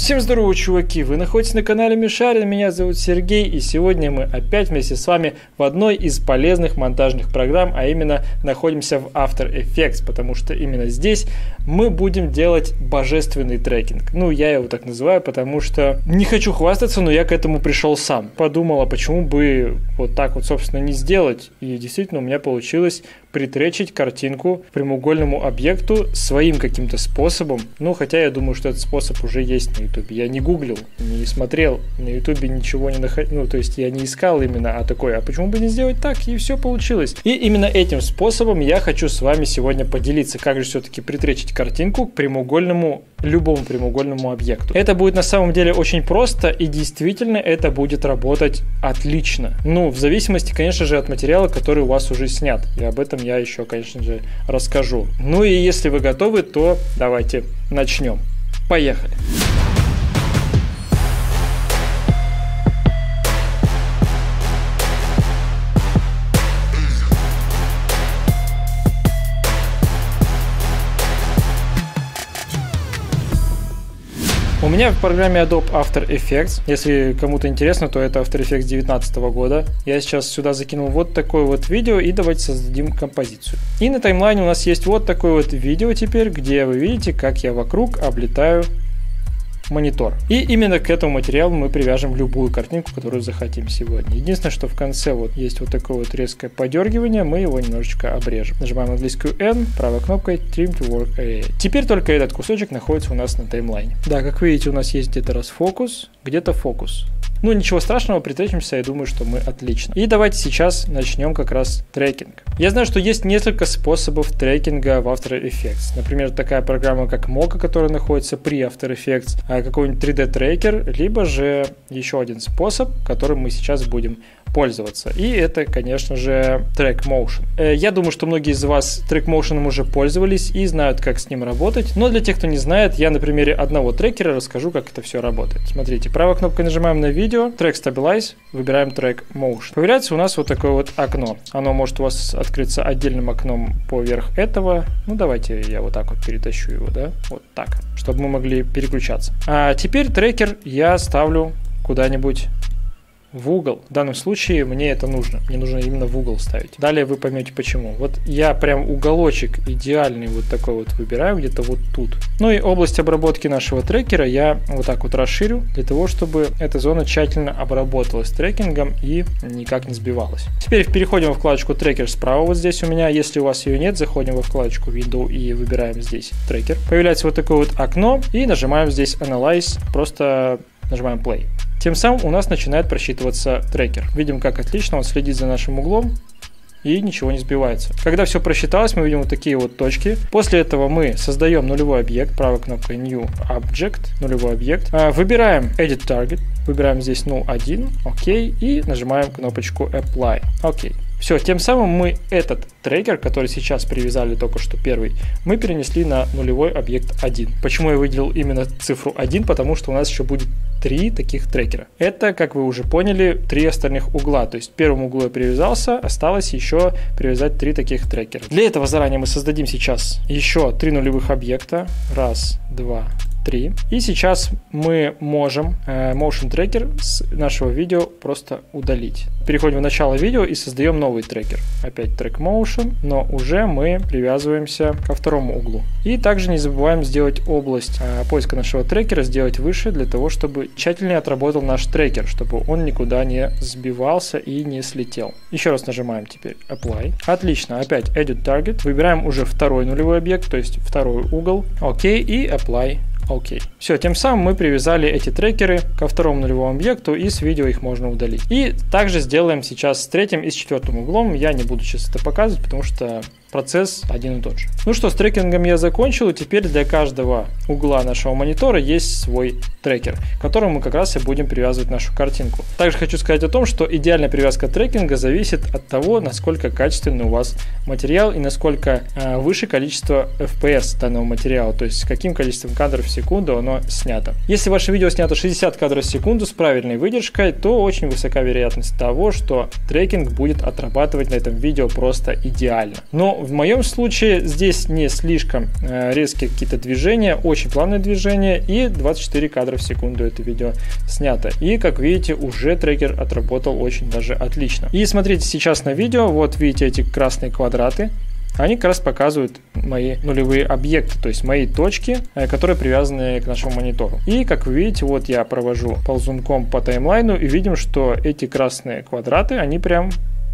Всем здорово, чуваки! Вы находитесь на канале Мишарин, меня зовут Сергей, и сегодня мы опять вместе с вами в одной из полезных монтажных программ, а именно находимся в After Effects, потому что именно здесь мы будем делать божественный трекинг. Ну, я его так называю, потому что не хочу хвастаться, но я к этому пришел сам. Подумал, а почему бы вот так вот, собственно, не сделать? И действительно у меня получилось притречить картинку к прямоугольному объекту своим каким-то способом. Ну, хотя я думаю, что этот способ уже есть на YouTube. Я не гуглил, не смотрел, на YouTube ничего не находил. Ну, то есть я не искал именно, а такой, а почему бы не сделать так? И все получилось. И именно этим способом я хочу с вами сегодня поделиться, как же все-таки притречить картинку к прямоугольному, любому прямоугольному объекту. Это будет на самом деле очень просто, и действительно это будет работать отлично. Ну, в зависимости, конечно же, от материала, который у вас уже снят. И об этом я еще, конечно же, расскажу. Ну и если вы готовы, то давайте начнем. Поехали! У меня в программе Adobe After Effects, если кому-то интересно, то это After Effects 2019 года. Я сейчас сюда закинул вот такое вот видео, и давайте создадим композицию. И на таймлайне у нас есть вот такое вот видео теперь, где вы видите, как я вокруг облетаю монитор. И именно к этому материалу мы привяжем любую картинку, которую захотим сегодня. Единственное, что в конце вот есть вот такое вот резкое подергивание, мы его немножечко обрежем. Нажимаем английскую N, правой кнопкой Trim to Work Area. Теперь только этот кусочек находится у нас на таймлайне. Да, как видите, у нас есть где-то расфокус, где-то фокус. Ну, ничего страшного, притречимся, я думаю, что мы отлично. И давайте сейчас начнем как раз трекинг. Я знаю, что есть несколько способов трекинга в After Effects. Например, такая программа, как Mocha, которая находится при After Effects, какой-нибудь 3D-трекер, либо же еще один способ, которым мы сейчас будем пользоваться. И это, конечно же, Track Motion. Я думаю, что многие из вас Track Motion уже пользовались и знают, как с ним работать. Но для тех, кто не знает, я на примере одного трекера расскажу, как это все работает. Смотрите, правой кнопкой нажимаем на видео, Track Stabilize, выбираем Track Motion. Появляется у нас вот такое вот окно. Оно может у вас открыться отдельным окном поверх этого. Ну, давайте я вот так вот перетащу его, да? Вот так, чтобы мы могли переключаться. А теперь трекер я ставлю куда-нибудь в угол. В данном случае мне это нужно. Мне нужно именно в угол ставить. Далее вы поймете почему. Вот я прям уголочек идеальный вот такой вот выбираю, где-то вот тут. Ну и область обработки нашего трекера я вот так вот расширю, для того, чтобы эта зона тщательно обработалась трекингом и никак не сбивалась. Теперь переходим во вкладочку трекер справа вот здесь у меня. Если у вас ее нет, заходим во вкладочку Window и выбираем здесь трекер. Появляется вот такое вот окно и нажимаем здесь Analyze, просто нажимаем Play. Тем самым у нас начинает просчитываться трекер. Видим, как отлично он следит за нашим углом и ничего не сбивается. Когда все просчиталось, мы видим вот такие вот точки. После этого мы создаем нулевой объект, правой кнопкой New Object, нулевой объект. Выбираем Edit Target, выбираем здесь null 1, окей, и нажимаем кнопочку Apply, окей. Все, тем самым мы этот трекер, который сейчас привязали только что первый, мы перенесли на нулевой объект 1. Почему я выделил именно цифру 1? Потому что у нас еще будет 3 таких трекера. Это, как вы уже поняли, 3 остальных угла. То есть к первому углу я привязался, осталось еще привязать 3 таких трекера. Для этого заранее мы создадим сейчас еще 3 нулевых объекта. Раз, два, 3. И сейчас мы можем Motion трекер с нашего видео просто удалить. Переходим в начало видео и создаем новый трекер. Опять Track Motion, но уже мы привязываемся ко второму углу. И также не забываем сделать область поиска нашего трекера, сделать выше, для того, чтобы тщательнее отработал наш трекер, чтобы он никуда не сбивался и не слетел. Еще раз нажимаем теперь Apply. Отлично, опять Edit Target. Выбираем уже второй нулевой объект, то есть второй угол. Окей, и Apply. Окей. Все, тем самым мы привязали эти трекеры ко второму нулевому объекту, и с видео их можно удалить. И также сделаем сейчас с третьим и с четвертым углом. Я не буду сейчас это показывать, потому что процесс один и тот же. Ну что, с трекингом я закончил, и теперь для каждого угла нашего монитора есть свой трекер, к которому мы как раз и будем привязывать нашу картинку. Также хочу сказать о том, что идеальная привязка трекинга зависит от того, насколько качественный у вас материал и насколько выше количество FPS данного материала, то есть с каким количеством кадров в секунду оно снято. Если ваше видео снято 60 кадров в секунду с правильной выдержкой, то очень высока вероятность того, что трекинг будет отрабатывать на этом видео просто идеально. Но в моем случае здесь не слишком резкие какие-то движения, очень плавные движения, и 24 кадра в секунду это видео снято. И, как видите, уже трекер отработал очень даже отлично. И смотрите сейчас на видео, вот видите эти красные квадраты. Они как раз показывают мои нулевые объекты, то есть мои точки, которые привязаны к нашему монитору. И как вы видите, вот я провожу ползунком по таймлайну и видим, что эти красные квадраты, они прям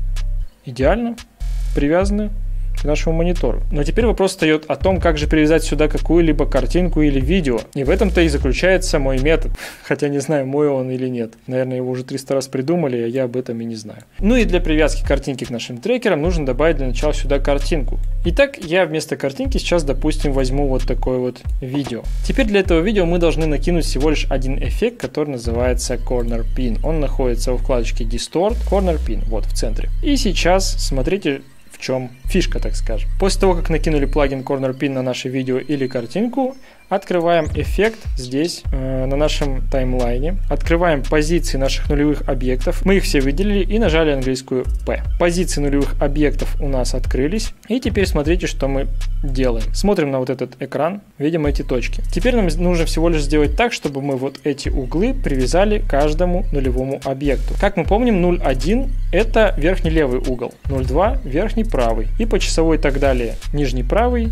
идеально привязаны к нашему монитору. Но теперь вопрос встает о том, как же привязать сюда какую-либо картинку или видео. И в этом-то и заключается мой метод. Хотя не знаю, мой он или нет. Наверное, его уже 300 раз придумали, а я об этом и не знаю. Ну и для привязки картинки к нашим трекерам нужно добавить для начала сюда картинку. Итак, я вместо картинки сейчас, допустим, возьму вот такое вот видео. Теперь для этого видео мы должны накинуть всего лишь один эффект, который называется Corner Pin. Он находится во вкладочке Distort, Corner Pin, вот в центре. И сейчас смотрите, в чем фишка, так скажем. После того, как накинули плагин Corner Pin на наше видео или картинку, открываем эффект здесь, на нашем таймлайне. Открываем позиции наших нулевых объектов. Мы их все выделили и нажали английскую P. Позиции нулевых объектов у нас открылись. И теперь смотрите, что мы делаем. Смотрим на вот этот экран, видим эти точки. Теперь нам нужно всего лишь сделать так, чтобы мы вот эти углы привязали к каждому нулевому объекту. Как мы помним, 0,1 это верхний левый угол, 0,2 верхний правый и по часовой и так далее. Нижний правый,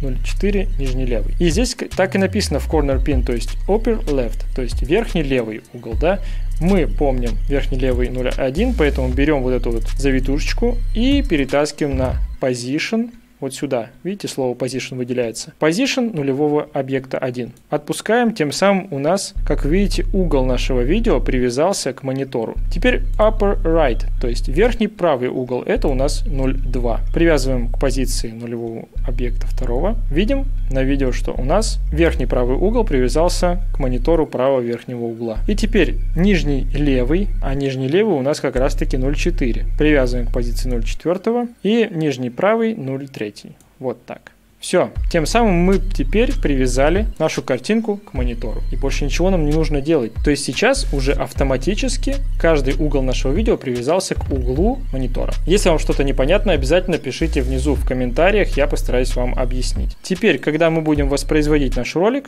0,4 нижний левый. И здесь так и написано в Corner Pin, то есть Upper Left, то есть верхний левый угол, да. Мы помним верхний левый 0,1, поэтому берем вот эту вот завитушечку и перетаскиваем на Position. Вот сюда, видите, слово position выделяется. Position нулевого объекта 1. Отпускаем, тем самым у нас, как видите, угол нашего видео привязался к монитору. Теперь upper right, то есть верхний правый угол, это у нас 0,2. Привязываем к позиции нулевого объекта 2. Видим на видео, что у нас верхний правый угол привязался к монитору правого верхнего угла. И теперь нижний левый, а нижний левый у нас как раз таки 0,4. Привязываем к позиции 0,4 и нижний правый 0,3. Вот так. Все. Тем самым мы теперь привязали нашу картинку к монитору. И больше ничего нам не нужно делать. То есть сейчас уже автоматически каждый угол нашего видео привязался к углу монитора. Если вам что-то непонятно, обязательно пишите внизу в комментариях, я постараюсь вам объяснить. Теперь, когда мы будем воспроизводить наш ролик,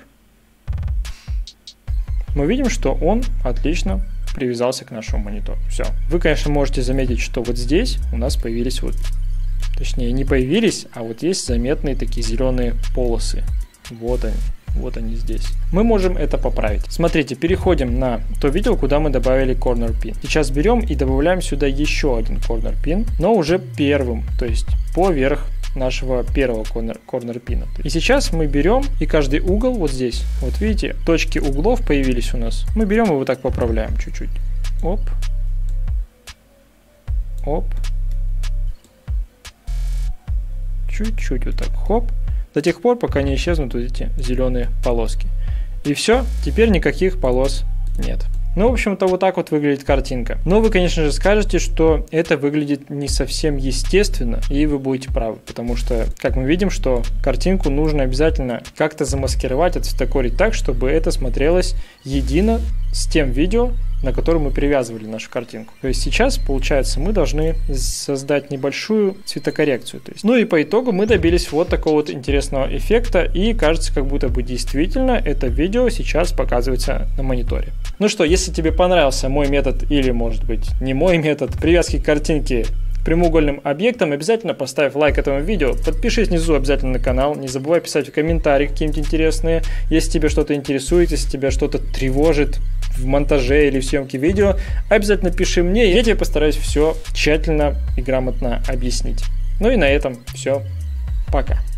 мы видим, что он отлично привязался к нашему монитору. Все. Вы, конечно, можете заметить, что вот здесь у нас появились вот, точнее, не появились, а вот есть заметные такие зеленые полосы. Вот они здесь. Мы можем это поправить. Смотрите, переходим на то видео, куда мы добавили Corner Pin. Сейчас берем и добавляем сюда еще один Corner Pin, но уже первым, то есть поверх нашего первого Corner Pin. И сейчас мы берем и каждый угол вот здесь, вот видите, точки углов появились у нас. Мы берем и вот так поправляем чуть-чуть. Оп. Оп. Чуть-чуть вот так, хоп, до тех пор, пока не исчезнут вот эти зеленые полоски. И все, теперь никаких полос нет. Ну, в общем-то, вот так вот выглядит картинка. Но вы, конечно же, скажете, что это выглядит не совсем естественно, и вы будете правы, потому что, как мы видим, что картинку нужно обязательно как-то замаскировать, отцветокорить так, чтобы это смотрелось едино с тем видео, на котором мы привязывали нашу картинку. То есть сейчас, получается, мы должны создать небольшую цветокоррекцию. То есть, ну и по итогу мы добились вот такого вот интересного эффекта, и кажется, как будто бы действительно это видео сейчас показывается на мониторе. Ну что, если тебе понравился мой метод, или может быть не мой метод привязки картинки прямоугольным объектом, обязательно поставь лайк этому видео, подпишись внизу обязательно на канал, не забывай писать в комментарии какие-нибудь интересные, если тебе что-то интересует, если тебя что-то тревожит в монтаже или в съемке видео, обязательно пиши мне, я тебе постараюсь все тщательно и грамотно объяснить. Ну и на этом все, пока.